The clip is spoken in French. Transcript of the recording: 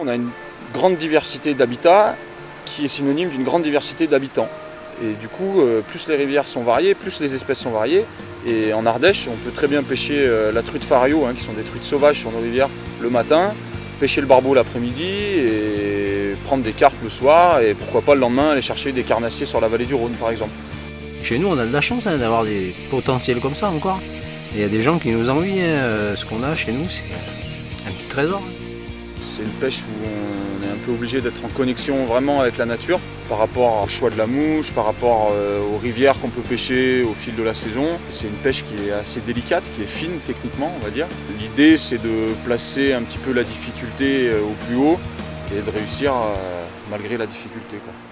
On a une grande diversité d'habitats qui est synonyme d'une grande diversité d'habitants. Et du coup, plus les rivières sont variées, plus les espèces sont variées. Et en Ardèche, on peut très bien pêcher la truite fario, qui sont des truites sauvages sur nos rivières, le matin, pêcher le barbeau l'après-midi et prendre des carpes le soir. Et pourquoi pas le lendemain aller chercher des carnassiers sur la vallée du Rhône, par exemple. Chez nous, on a de la chance d'avoir des potentiels comme ça encore. Il y a des gens qui nous envient. Ce qu'on a chez nous, c'est un petit trésor. C'est une pêche où on est un peu obligé d'être en connexion vraiment avec la nature par rapport au choix de la mouche, par rapport aux rivières qu'on peut pêcher au fil de la saison. C'est une pêche qui est assez délicate, qui est fine techniquement, on va dire. L'idée, c'est de placer un petit peu la difficulté au plus haut et de réussir malgré la difficulté, quoi.